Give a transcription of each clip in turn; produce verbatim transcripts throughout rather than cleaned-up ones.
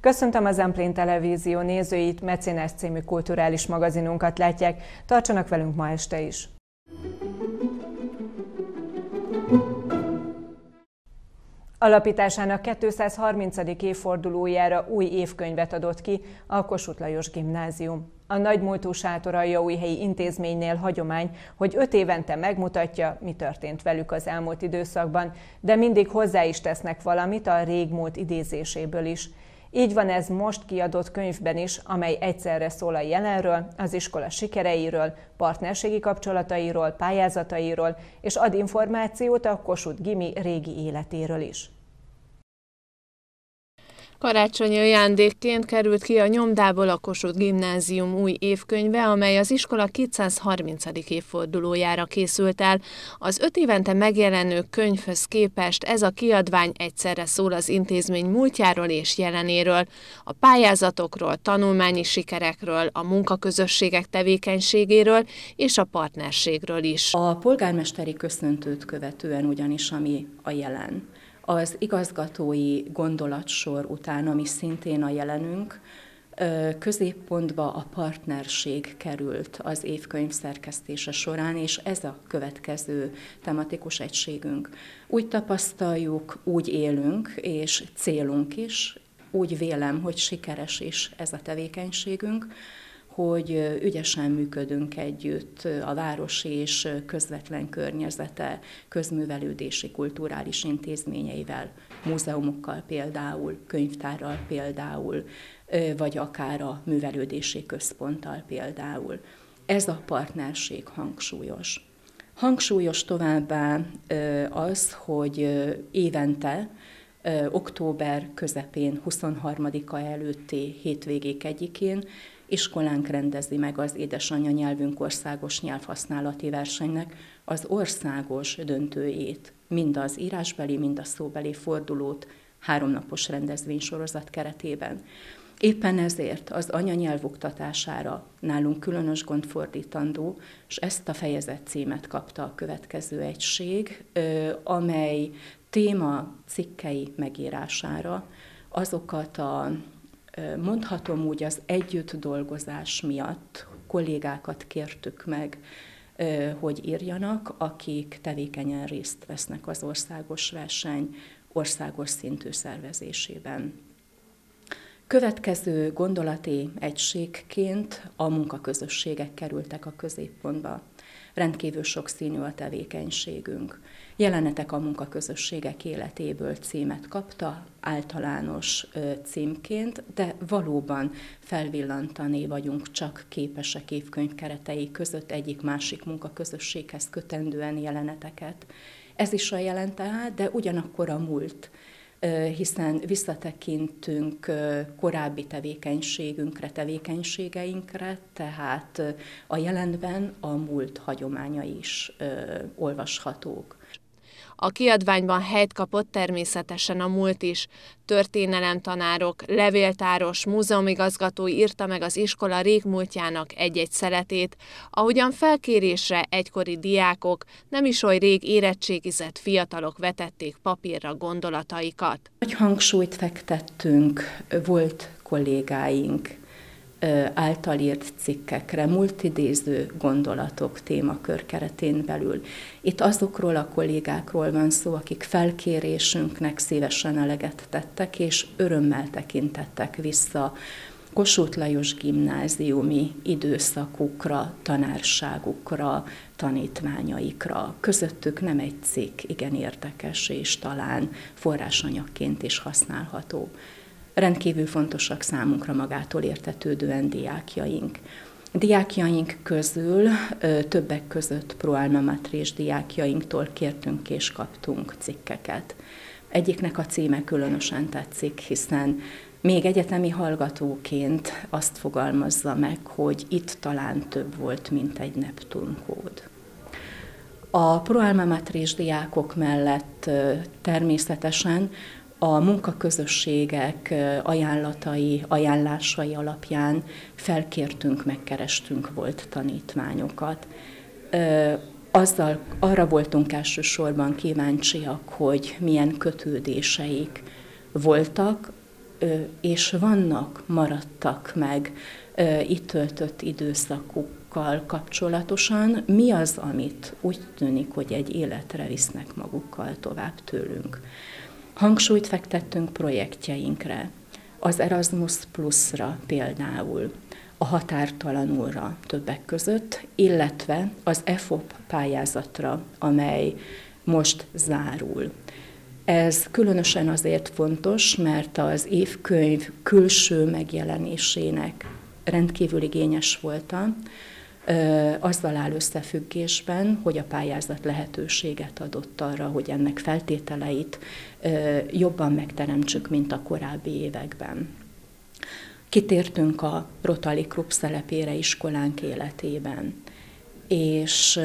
Köszöntöm a Zemplén Televízió nézőit, Mecénás című kulturális magazinunkat látják. Tartsanak velünk ma este is! Alapításának kétszázharmincadik évfordulójára új évkönyvet adott ki a Kossuth Lajos Gimnázium. A nagymúltú Sátoraljaújhelyi intézménynél hagyomány, hogy öt évente megmutatja, mi történt velük az elmúlt időszakban, de mindig hozzá is tesznek valamit a régmúlt idézéséből is. Így van ez most kiadott könyvben is, amely egyszerre szól a jelenről, az iskola sikereiről, partnerségi kapcsolatairól, pályázatairól, és ad információt a Kossuth Gimi régi életéről is. Karácsonyi ajándékként került ki a nyomdából a Kossuth Gimnázium új évkönyve, amely az iskola kétszázharmincadik évfordulójára készült el. Az öt évente megjelenő könyvhöz képest ez a kiadvány egyszerre szól az intézmény múltjáról és jelenéről, a pályázatokról, tanulmányi sikerekről, a munkaközösségek tevékenységéről és a partnerségről is. A polgármesteri köszöntőt követően ugyanis, ami a jelen, az igazgatói gondolatsor után, ami szintén a jelenünk, középpontba a partnerség került az évkönyv szerkesztése során, és ez a következő tematikus egységünk. Úgy tapasztaljuk, úgy élünk, és célunk is, úgy vélem, hogy sikeres is ez a tevékenységünk, hogy ügyesen működünk együtt a városi és közvetlen környezete közművelődési kulturális intézményeivel, múzeumokkal például, könyvtárral például, vagy akár a művelődési központtal például. Ez a partnerség hangsúlyos. Hangsúlyos továbbá az, hogy évente, október közepén, huszonharmadika előtti hétvégék egyikén iskolánk rendezi meg az Édesanyja nyelvünk országos nyelvhasználati versenynek az országos döntőjét, mind az írásbeli, mind a szóbeli fordulót háromnapos rendezvénysorozat keretében. Éppen ezért az anyanyelv oktatására nálunk különös gond fordítandó, és ezt a fejezet címet kapta a következő egység, amely téma cikkei megírására azokat a mondhatom úgy, az együtt dolgozás miatt kollégákat kértük meg, hogy írjanak, akik tevékenyen részt vesznek az országos verseny országos szintű szervezésében. Következő gondolati egységként a munkaközösségek kerültek a középpontba. Rendkívül sokszínű a tevékenységünk. Jelenetek a munkaközösségek életéből címet kapta, általános címként, de valóban felvillantani vagyunk csak képesek évkönyv keretei között egyik-másik munkaközösséghez kötendően jeleneteket. Ez is a jelen tehát, de ugyanakkor a múlt, hiszen visszatekintünk korábbi tevékenységünkre, tevékenységeinkre, tehát a jelenben a múlt hagyományai is olvashatók. A kiadványban helyt kapott természetesen a múlt is. Történelemtanárok, levéltáros, múzeumigazgató írta meg az iskola régmúltjának egy-egy szeletét, ahogyan felkérésre egykori diákok, nem is oly rég érettségizett fiatalok vetették papírra gondolataikat. Nagy hangsúlyt fektettünk volt kollégáink által írt cikkekre, multidéző gondolatok témakör keretén belül. Itt azokról a kollégákról van szó, akik felkérésünknek szívesen eleget tettek, és örömmel tekintettek vissza Kossuth Lajos gimnáziumi időszakukra, tanárságukra, tanítványaikra. Közöttük nem egy cikk, igen érdekes, és talán forrásanyagként is használható. Rendkívül fontosak számunkra magától értetődően diákjaink. Diákjaink közül többek között pro alma mater diákjainktól kértünk és kaptunk cikkeket. Egyiknek a címe különösen tetszik, hiszen még egyetemi hallgatóként azt fogalmazza meg, hogy itt talán több volt, mint egy Neptun kód. A pro alma mater diákok mellett természetesen a munkaközösségek ajánlatai, ajánlásai alapján felkértünk, megkerestünk volt tanítványokat. Azzal, arra voltunk elsősorban kíváncsiak, hogy milyen kötődéseik voltak és vannak, maradtak meg itt töltött időszakukkal kapcsolatosan, mi az, amit úgy tűnik, hogy egy életre visznek magukkal tovább tőlünk. Hangsúlyt fektettünk projektjeinkre, az Erasmus Plus-ra például, a Határtalanulra többek között, illetve az e f o p pályázatra, amely most zárul. Ez különösen azért fontos, mert az évkönyv külső megjelenésének rendkívül igényes voltam, azzal áll összefüggésben, hogy a pályázat lehetőséget adott arra, hogy ennek feltételeit jobban megteremtsük, mint a korábbi években. Kitértünk a Rotary Klub szerepére iskolánk életében, és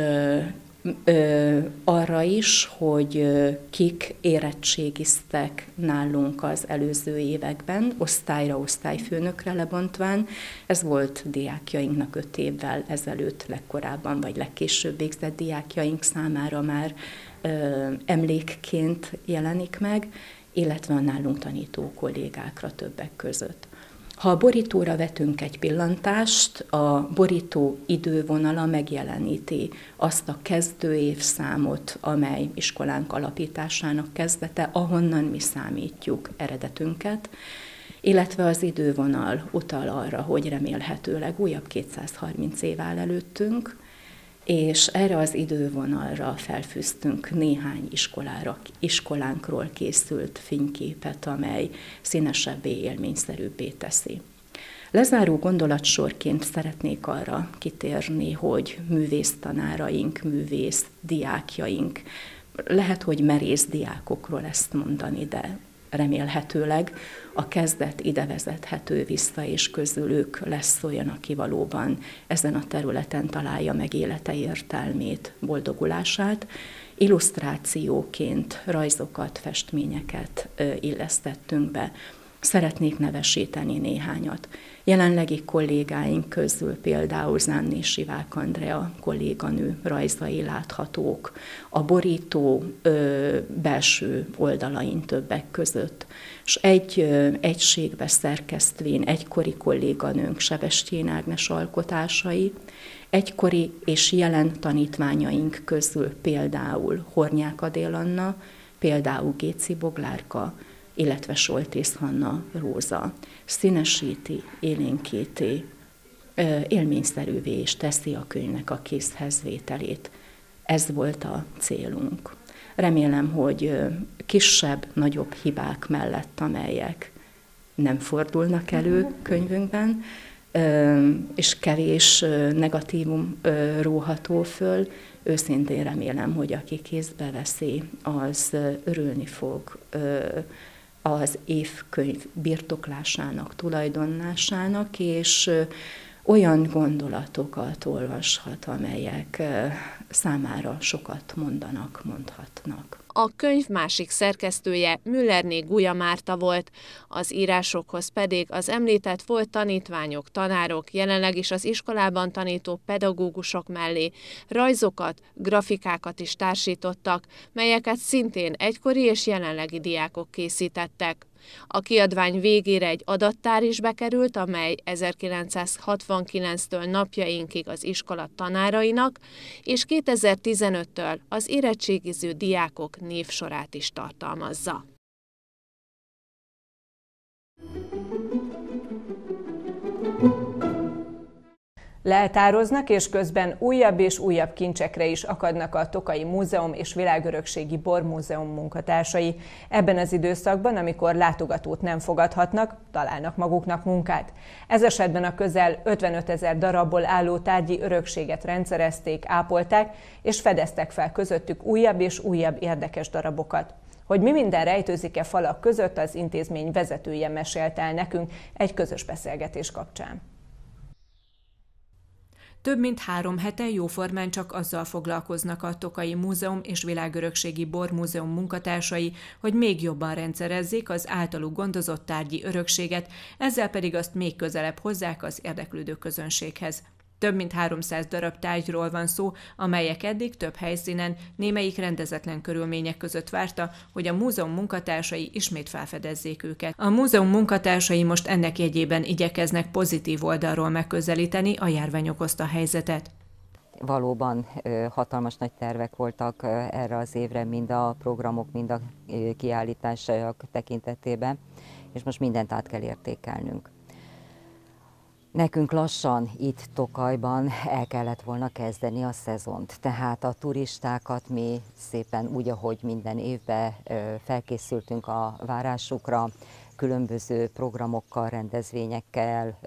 Ö, arra is, hogy ö, kik érettségiztek nálunk az előző években, osztályra, osztályfőnökre lebontván. Ez volt diákjainknak öt évvel ezelőtt, legkorábban vagy legkésőbb végzett diákjaink számára már ö, emlékként jelenik meg, illetve a nálunk tanító kollégákra többek között. Ha a borítóra vetünk egy pillantást, a borító idővonala megjeleníti azt a kezdőévszámot, amely iskolánk alapításának kezdete, ahonnan mi számítjuk eredetünket, illetve az idővonal utal arra, hogy remélhetőleg újabb kétszázharminc év áll előttünk, és erre az idővonalra felfűztünk néhány iskolára, iskolánkról készült fényképet, amely színesebbé, élményszerűbbé teszi. Lezáró gondolatsorként szeretnék arra kitérni, hogy művésztanáraink, művész diákjaink, lehet, hogy merész diákokról ezt mondani, de remélhetőleg a kezdet ide vezethető vissza, és közülük lesz olyan, aki valóban ezen a területen találja meg élete értelmét, boldogulását. Illusztrációként rajzokat, festményeket illesztettünk be. Szeretnék nevesíteni néhányat. Jelenlegi kollégáink közül például Zánné Sivák Andrea kolléganő rajzai láthatók, a borító ö, belső oldalain többek között, és egy ö, egységbe szerkesztvén egykori kolléganőnk Sebestyén Ágnes alkotásai, egykori és jelen tanítványaink közül például Hornyák Adél Anna, például Géci Boglárka, illetve Soltész Hanna Róza színesíti, élénkíti, élményszerűvé és teszi a könyvnek a kézhez vételét. Ez volt a célunk. Remélem, hogy kisebb, nagyobb hibák mellett, amelyek nem fordulnak elő könyvünkben, és kevés negatívum róható föl, őszintén remélem, hogy aki kézbe veszi, az örülni fog az évkönyv birtoklásának, tulajdonlásának, és olyan gondolatokat olvashat, amelyek számára sokat mondanak, mondhatnak. A könyv másik szerkesztője Müllerné Guja Márta volt, az írásokhoz pedig az említett volt tanítványok, tanárok, jelenleg is az iskolában tanító pedagógusok mellé rajzokat, grafikákat is társítottak, melyeket szintén egykori és jelenlegi diákok készítettek. A kiadvány végére egy adattár is bekerült, amely ezerkilencszázhatvankilenctől napjainkig az iskola tanárainak, és kétezer-tizenöttől az érettségiző diákok névsorát is tartalmazza. Leltároznak, és közben újabb és újabb kincsekre is akadnak a Tokaji Múzeum és Világörökségi Bormúzeum munkatársai. Ebben az időszakban, amikor látogatót nem fogadhatnak, találnak maguknak munkát. Ez esetben a közel ötvenötezer darabból álló tárgyi örökséget rendszerezték, ápolták, és fedeztek fel közöttük újabb és újabb érdekes darabokat. Hogy mi minden rejtőzik-e falak között, az intézmény vezetője mesélte el nekünk egy közös beszélgetés kapcsán. Több mint három hete jóformán csak azzal foglalkoznak a Tokaji Múzeum és Világörökségi Bormúzeum munkatársai, hogy még jobban rendszerezzék az általuk gondozott tárgyi örökséget, ezzel pedig azt még közelebb hozzák az érdeklődő közönséghez. Több mint háromszáz darab tárgyról van szó, amelyek eddig több helyszínen, némelyik rendezetlen körülmények között várta, hogy a múzeum munkatársai ismét felfedezzék őket. A múzeum munkatársai most ennek jegyében igyekeznek pozitív oldalról megközelíteni a járvány okozta helyzetet. Valóban hatalmas nagy tervek voltak erre az évre, mind a programok, mind a kiállítások tekintetében, és most mindent át kell értékelnünk. Nekünk lassan itt Tokajban el kellett volna kezdeni a szezont, tehát a turistákat mi szépen úgy, ahogy minden évben felkészültünk a várásukra, különböző programokkal, rendezvényekkel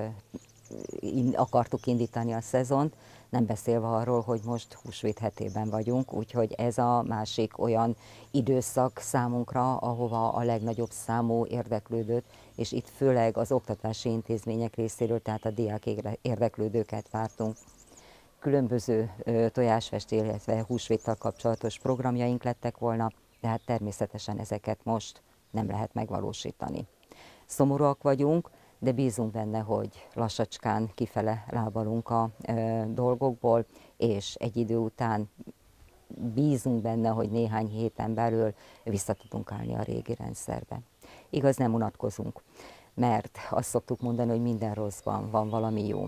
akartuk indítani a szezont, nem beszélve arról, hogy most húsvét hetében vagyunk, úgyhogy ez a másik olyan időszak számunkra, ahova a legnagyobb számú érdeklődőt, és itt főleg az oktatási intézmények részéről, tehát a diák érdeklődőket vártunk. Különböző tojásfestő, illetve húsvéttal kapcsolatos programjaink lettek volna, de hát természetesen ezeket most nem lehet megvalósítani. Szomorúak vagyunk, de bízunk benne, hogy lassacskán kifele lábalunk a e, dolgokból, és egy idő után bízunk benne, hogy néhány héten belül vissza tudunk állni a régi rendszerbe. Igaz, nem unatkozunk, mert azt szoktuk mondani, hogy minden rosszban van valami jó.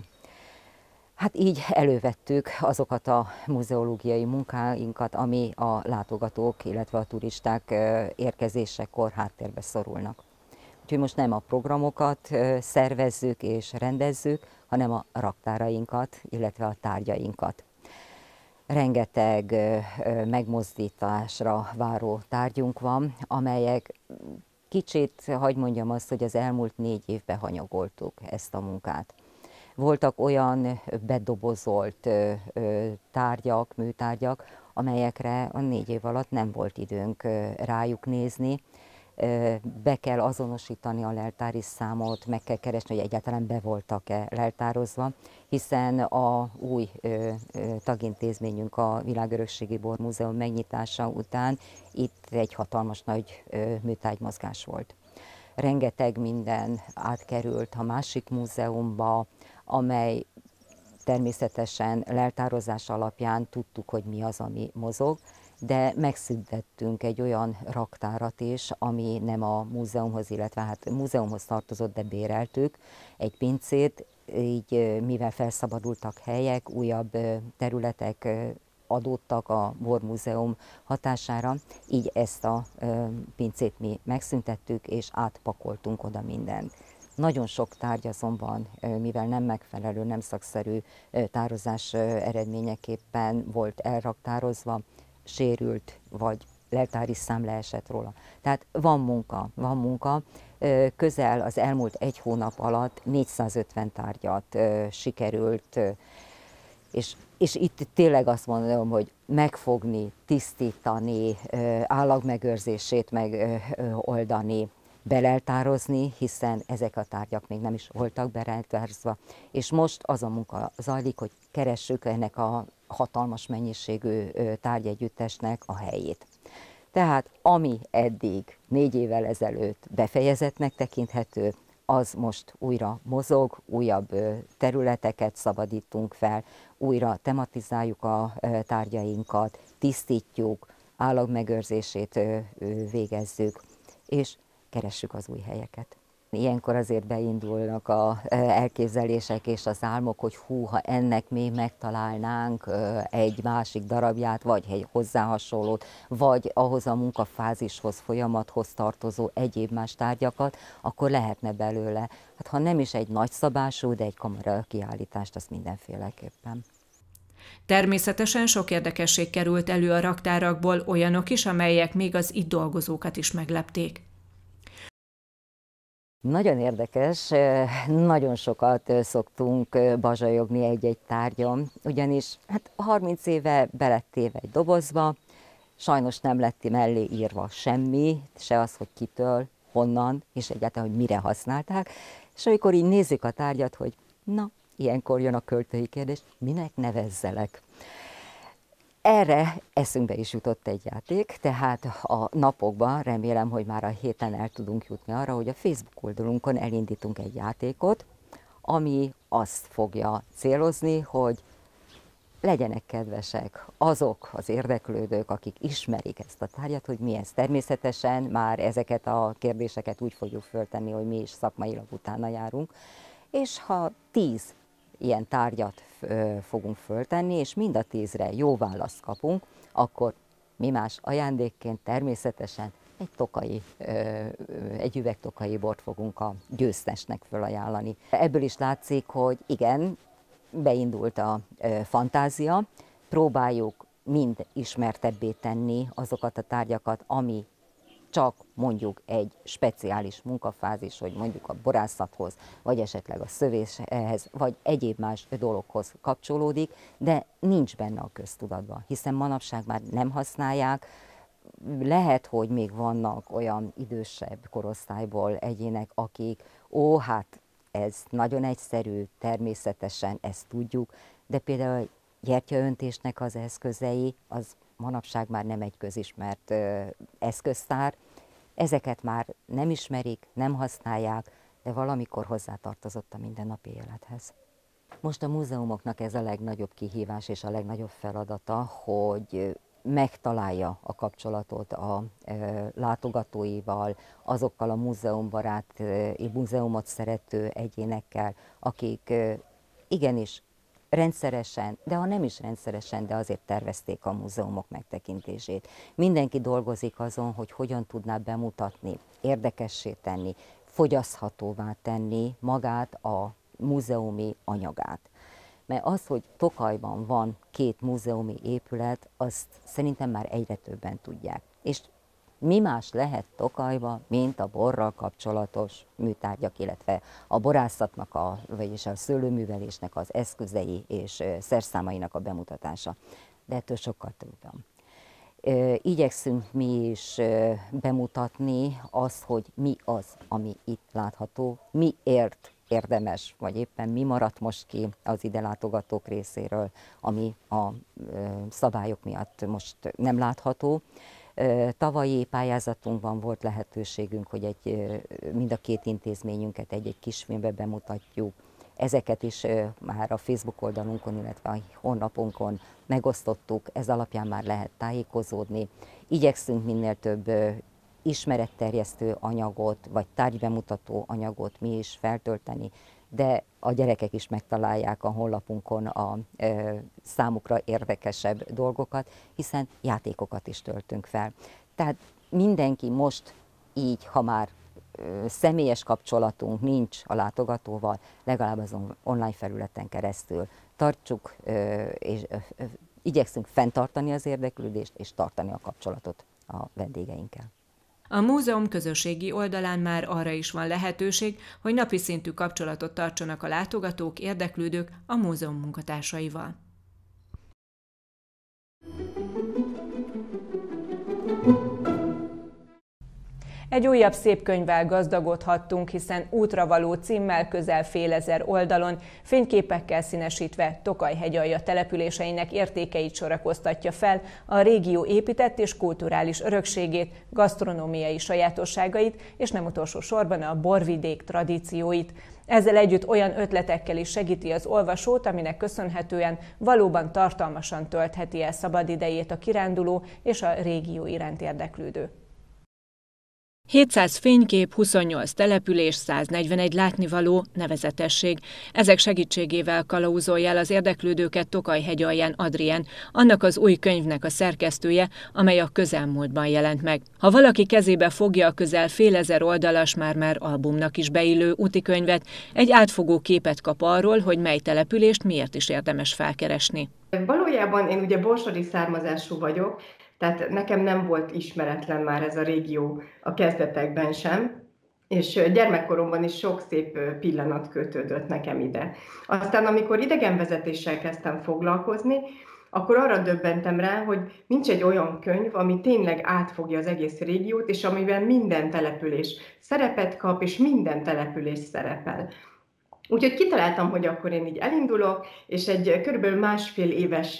Hát így elővettük azokat a muzeológiai munkáinkat, ami a látogatók, illetve a turisták érkezésekor háttérbe szorulnak. Úgyhogy most nem a programokat szervezzük és rendezzük, hanem a raktárainkat, illetve a tárgyainkat. Rengeteg megmozdításra váró tárgyunk van, amelyek kicsit, hadd mondjam azt, hogy az elmúlt négy évben hanyagoltuk ezt a munkát. Voltak olyan bedobozolt tárgyak, műtárgyak, amelyekre a négy év alatt nem volt időnk rájuk nézni. Be kell azonosítani a leltári számot, meg kell keresni, hogy egyáltalán be voltak-e leltározva, hiszen a új ö, ö, tagintézményünk, a Világörökségi Bormúzeum megnyitása után itt egy hatalmas nagy ö, műtárgymozgás volt. Rengeteg minden átkerült a másik múzeumba, amely természetesen leltározás alapján tudtuk, hogy mi az, ami mozog, de megszüntettünk egy olyan raktárat is, ami nem a múzeumhoz, illetve hát múzeumhoz tartozott, de béreltük, egy pincét, így mivel felszabadultak helyek, újabb területek adódtak a Bormúzeum hatására, így ezt a pincét mi megszüntettük, és átpakoltunk oda mindent. Nagyon sok tárgy azonban, mivel nem megfelelő, nem szakszerű tározás eredményeképpen volt elraktározva, sérült, vagy leltári szám leesett róla. Tehát van munka, van munka. Közel az elmúlt egy hónap alatt négyszázötven tárgyat sikerült, és, és itt tényleg azt mondom, hogy megfogni, tisztítani, állagmegőrzését megoldani, beleltározni, hiszen ezek a tárgyak még nem is voltak beleltározva, és most az a munka zajlik, hogy keressük ennek a hatalmas mennyiségű tárgyegyüttesnek a helyét. Tehát ami eddig négy évvel ezelőtt befejezettnek tekinthető, az most újra mozog, újabb területeket szabadítunk fel, újra tematizáljuk a tárgyainkat, tisztítjuk, állagmegőrzését végezzük, és keressük az új helyeket. Ilyenkor azért beindulnak az elképzelések és az álmok, hogy hú, ha ennek még megtalálnánk egy másik darabját, vagy egy hozzá hasonlót, vagy ahhoz a munkafázishoz, folyamathoz tartozó egyéb más tárgyakat, akkor lehetne belőle. Hát ha nem is egy nagyszabású, de egy kamara kiállítást, az mindenféleképpen. Természetesen sok érdekesség került elő a raktárakból, olyanok is, amelyek még az itt dolgozókat is meglepték. Nagyon érdekes, nagyon sokat szoktunk bazsajogni egy-egy tárgyon, ugyanis hát harminc éve belettéve egy dobozba, sajnos nem lett mellé írva semmi, se az, hogy kitől, honnan, és egyáltalán, hogy mire használták, és amikor így nézzük a tárgyat, hogy na, ilyenkor jön a költői kérdés, minek nevezzelek? Erre eszünkbe is jutott egy játék, tehát a napokban remélem, hogy már a héten el tudunk jutni arra, hogy a Facebook oldalunkon elindítunk egy játékot, ami azt fogja célozni, hogy legyenek kedvesek azok az érdeklődők, akik ismerik ezt a tárgyat, hogy mi ez. Természetesen már ezeket a kérdéseket úgy fogjuk föltenni, hogy mi is szakmailag utána járunk, és ha tíz ilyen tárgyat fogunk föltenni, és mind a tízre jó választ kapunk, akkor mi más ajándékként természetesen egy, tokai, egy üveg tokai bort fogunk a győztesnek fölajánlani. Ebből is látszik, hogy igen, beindult a fantázia, próbáljuk mind ismertebbé tenni azokat a tárgyakat, ami csak mondjuk egy speciális munkafázis, hogy mondjuk a borászathoz, vagy esetleg a szövéshez, vagy egyéb más dologhoz kapcsolódik, de nincs benne a köztudatban, hiszen manapság már nem használják. Lehet, hogy még vannak olyan idősebb korosztályból egyének, akik, ó, hát ez nagyon egyszerű, természetesen ezt tudjuk, de például a gyertyaöntésnek az eszközei, az manapság már nem egy közismert ö, eszköztár. Ezeket már nem ismerik, nem használják, de valamikor hozzátartozott a mindennapi élethez. Most a múzeumoknak ez a legnagyobb kihívás és a legnagyobb feladata, hogy megtalálja a kapcsolatot a e, látogatóival, azokkal a múzeumbarát, e, múzeumot szerető egyénekkel, akik e, igenis rendszeresen, de ha nem is rendszeresen, de azért tervezték a múzeumok megtekintését. Mindenki dolgozik azon, hogy hogyan tudná bemutatni, érdekessé tenni, fogyaszthatóvá tenni magát a múzeumi anyagát. Mert az, hogy Tokajban van két múzeumi épület, azt szerintem már egyre többen tudják. És mi más lehet Tokajban, mint a borral kapcsolatos műtárgyak, illetve a borászatnak, a, vagyis a szőlőművelésnek az eszközei és szerszámainak a bemutatása. De ettől sokkal több van. Igyekszünk mi is bemutatni azt, hogy mi az, ami itt látható, miért érdemes, vagy éppen mi maradt most ki az ide látogatók részéről, ami a szabályok miatt most nem látható. Tavalyi pályázatunkban volt lehetőségünk, hogy egy, mind a két intézményünket egy-egy kisfilmbe bemutatjuk. Ezeket is már a Facebook oldalunkon, illetve a honlapunkon megosztottuk, ez alapján már lehet tájékozódni. Igyekszünk minél több ismeretterjesztő anyagot, vagy tárgybemutató anyagot mi is feltölteni, de a gyerekek is megtalálják a honlapunkon a e, számukra érdekesebb dolgokat, hiszen játékokat is töltünk fel. Tehát mindenki most így, ha már e, személyes kapcsolatunk nincs a látogatóval, legalább azon online felületen keresztül tartsuk, e, és e, igyekszünk fenntartani az érdeklődést, és tartani a kapcsolatot a vendégeinkkel. A múzeum közösségi oldalán már arra is van lehetőség, hogy napi szintű kapcsolatot tartsanak a látogatók, érdeklődők a múzeum munkatársaival. Egy újabb szép könyvvel gazdagodhattunk, hiszen Útravaló címmel közel félezer oldalon, fényképekkel színesítve Tokaj hegyalja településeinek értékeit sorakoztatja fel, a régió épített és kulturális örökségét, gasztronómiai sajátosságait, és nem utolsó sorban a borvidék tradícióit. Ezzel együtt olyan ötletekkel is segíti az olvasót, aminek köszönhetően valóban tartalmasan töltheti el szabadidejét a kiránduló és a régió iránt érdeklődő. hétszáz fénykép, huszonnyolc település, száznegyvenegy látnivaló, nevezetesség. Ezek segítségével kalauzolja el az érdeklődőket Tokaj hegyalján Adrien, annak az új könyvnek a szerkesztője, amely a közelmúltban jelent meg. Ha valaki kezébe fogja a közel félezer oldalas, már-már albumnak is beillő útikönyvet, egy átfogó képet kap arról, hogy mely települést miért is érdemes felkeresni. Valójában én ugye borsodi származású vagyok, tehát nekem nem volt ismeretlen már ez a régió a kezdetekben sem, és gyermekkoromban is sok szép pillanat kötődött nekem ide. Aztán, amikor idegenvezetéssel kezdtem foglalkozni, akkor arra döbbentem rá, hogy nincs egy olyan könyv, ami tényleg átfogja az egész régiót, és amiben minden település szerepet kap, és minden település szerepel. Úgyhogy kitaláltam, hogy akkor én így elindulok, és egy körülbelül másfél éves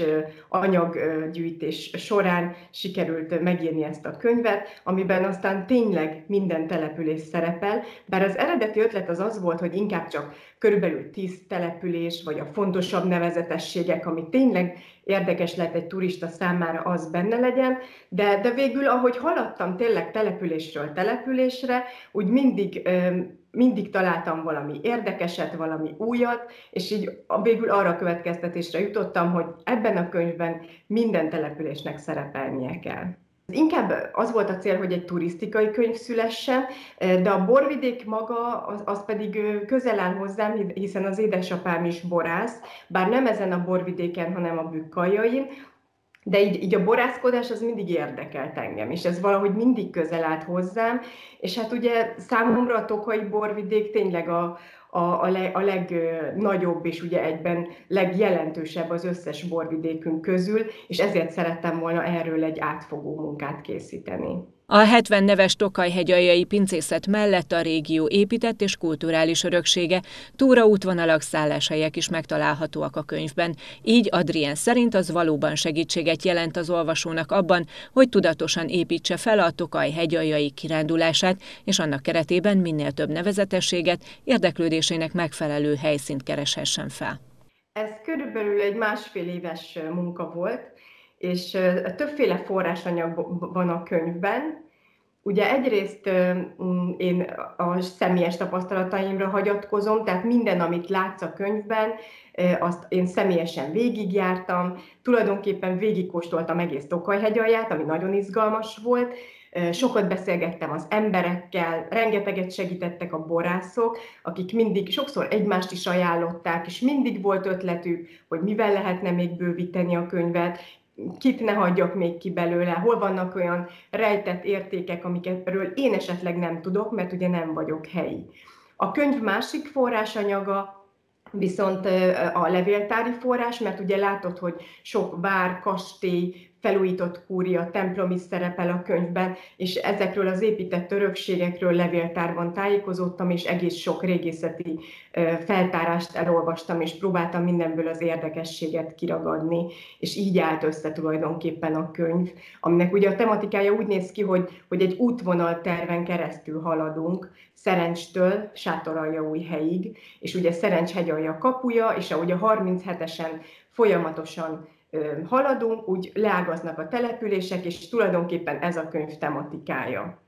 anyaggyűjtés során sikerült megírni ezt a könyvet, amiben aztán tényleg minden település szerepel, bár az eredeti ötlet az az volt, hogy inkább csak körülbelül tíz település, vagy a fontosabb nevezetességek, ami tényleg érdekes lehet egy turista számára, az benne legyen, de, de végül, ahogy haladtam tényleg településről településre, úgy mindig mindig találtam valami érdekeset, valami újat, és így végül arra a következtetésre jutottam, hogy ebben a könyvben minden településnek szerepelnie kell. Inkább az volt a cél, hogy egy turisztikai könyv szülessen, de a borvidék maga az, az pedig közel áll hozzám, hiszen az édesapám is borász, bár nem ezen a borvidéken, hanem a Bükkaljain, de így, így a borászkodás az mindig érdekelt engem, és ez valahogy mindig közel állt hozzám, és hát ugye számomra a tokaji borvidék tényleg a, a, a, leg, a legnagyobb és ugye egyben legjelentősebb az összes borvidékünk közül, és ezért szerettem volna erről egy átfogó munkát készíteni. A hetven neves Tokaj-hegyaljai pincészet mellett a régió épített és kulturális öröksége, túraútvonalak, szálláshelyek is megtalálhatóak a könyvben. Így Adrien szerint az valóban segítséget jelent az olvasónak abban, hogy tudatosan építse fel a Tokaj-hegyaljai kirándulását, és annak keretében minél több nevezetességet, érdeklődésének megfelelő helyszínt kereshessen fel. Ez körülbelül egy másfél éves munka volt, és többféle forrásanyag van a könyvben. Ugye egyrészt én a személyes tapasztalataimra hagyatkozom, tehát minden, amit látsz a könyvben, azt én személyesen végigjártam, tulajdonképpen végigkóstoltam egész Tokaj-hegyalját, ami nagyon izgalmas volt. Sokat beszélgettem az emberekkel, rengeteget segítettek a borászok, akik mindig, sokszor egymást is ajánlották, és mindig volt ötletük, hogy mivel lehetne még bővíteni a könyvet, kit ne hagyjak még ki belőle, hol vannak olyan rejtett értékek, amikről én esetleg nem tudok, mert ugye nem vagyok helyi. A könyv másik forrásanyaga viszont a levéltári forrás, mert ugye látod, hogy sok vár, kastély, felújított kúria, templom is szerepel a könyvben, és ezekről az épített örökségekről levéltárban tájékozottam, és egész sok régészeti feltárást elolvastam, és próbáltam mindenből az érdekességet kiragadni, és így állt össze tulajdonképpen a könyv, aminek ugye a tematikája úgy néz ki, hogy, hogy egy útvonalterven keresztül haladunk, Szerencstől Sátoraljaújhelyig, és ugye Szerencs-hegyalja kapuja, és ahogy a harminchetesen folyamatosan haladunk, úgy leágaznak a települések, és tulajdonképpen ez a könyv tematikája.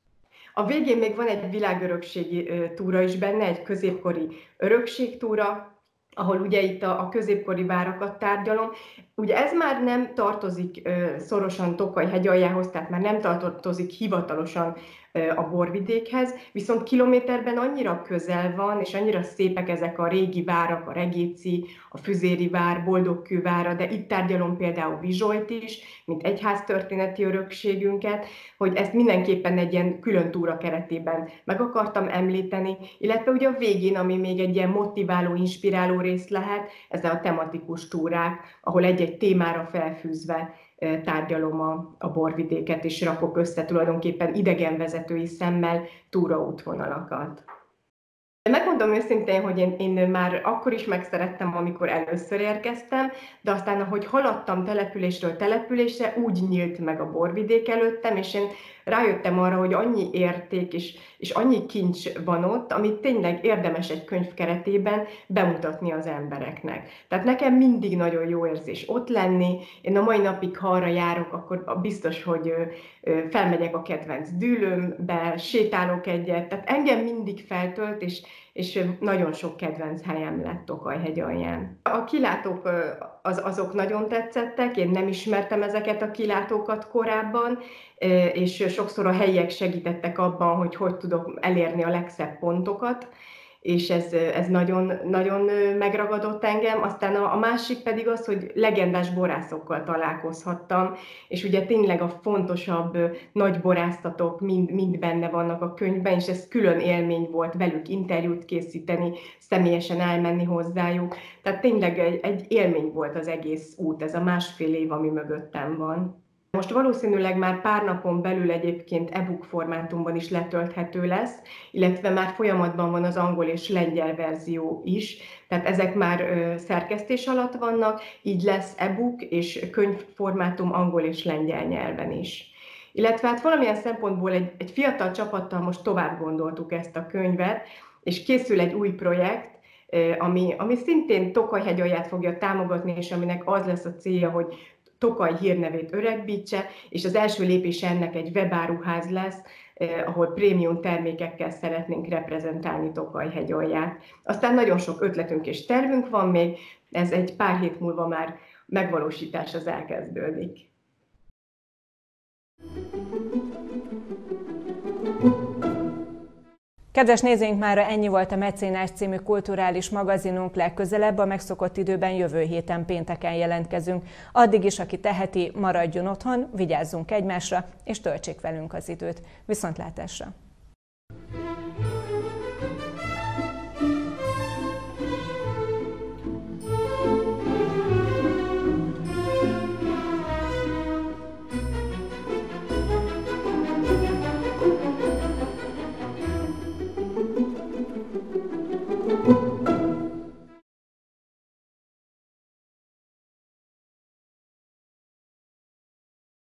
A végén még van egy világörökségi túra is benne, egy középkori örökségtúra, ahol ugye itt a, a középkori várakat tárgyalom. Ugye ez már nem tartozik ö, szorosan Tokaj-hegyaljához, tehát már nem tartozik hivatalosan ö, a borvidékhez, viszont kilométerben annyira közel van, és annyira szépek ezek a régi várak, a Regéci, a Füzéri vár, Boldogkő vára, de itt tárgyalom például Vizsolyt is, mint egyháztörténeti örökségünket, hogy ezt mindenképpen egy ilyen külön túra keretében meg akartam említeni, illetve ugye a végén, ami még egy ilyen motiváló, inspiráló rész lehet, ez a tematikus túrák, ahol egy-egy témára felfűzve tárgyalom a, a borvidéket, és rakok össze tulajdonképpen idegenvezetői szemmel túraútvonalakat. Megmondom őszintén, hogy én, én már akkor is megszerettem, amikor először érkeztem, de aztán, ahogy haladtam településről településre, úgy nyílt meg a borvidék előttem, és én rájöttem arra, hogy annyi érték és, és annyi kincs van ott, amit tényleg érdemes egy könyv keretében bemutatni az embereknek. Tehát nekem mindig nagyon jó érzés ott lenni. Én a mai napig, ha arra járok, akkor biztos, hogy felmegyek a kedvenc dűlőmbe, sétálok egyet. Tehát engem mindig feltölt, és, és nagyon sok kedvenc helyem lett Tokaj-hegyalján. A kilátók az, azok nagyon tetszettek, én nem ismertem ezeket a kilátókat korábban, és sokszor a helyiek segítettek abban, hogy hogy tudok elérni a legszebb pontokat, és ez, ez nagyon, nagyon megragadott engem. Aztán a, a másik pedig az, hogy legendás borászokkal találkozhattam, és ugye tényleg a fontosabb nagy borásztatok mind, mind benne vannak a könyvben, és ez külön élmény volt velük interjút készíteni, személyesen elmenni hozzájuk. Tehát tényleg egy, egy élmény volt az egész út, ez a másfél év, ami mögöttem van. Most valószínűleg már pár napon belül egyébként e-book formátumban is letölthető lesz, illetve már folyamatban van az angol és lengyel verzió is, tehát ezek már szerkesztés alatt vannak, így lesz e-book és könyvformátum angol és lengyel nyelven is. Illetve hát valamilyen szempontból egy, egy fiatal csapattal most tovább gondoltuk ezt a könyvet, és készül egy új projekt, ami, ami szintén Tokaj-hegyalját fogja támogatni, és aminek az lesz a célja, hogy Tokaj hírnevét öregbítse, és az első lépés ennek egy webáruház lesz, eh, ahol prémium termékekkel szeretnénk reprezentálni Tokaj-hegyalját. Aztán nagyon sok ötletünk és tervünk van még, ez egy pár hét múlva már megvalósítás az elkezdődik. Kedves nézőink, mára ennyi volt a Mecénás című kulturális magazinunk, legközelebb a megszokott időben jövő héten pénteken jelentkezünk. Addig is, aki teheti, maradjon otthon, vigyázzunk egymásra, és töltsék velünk az időt. Viszontlátásra!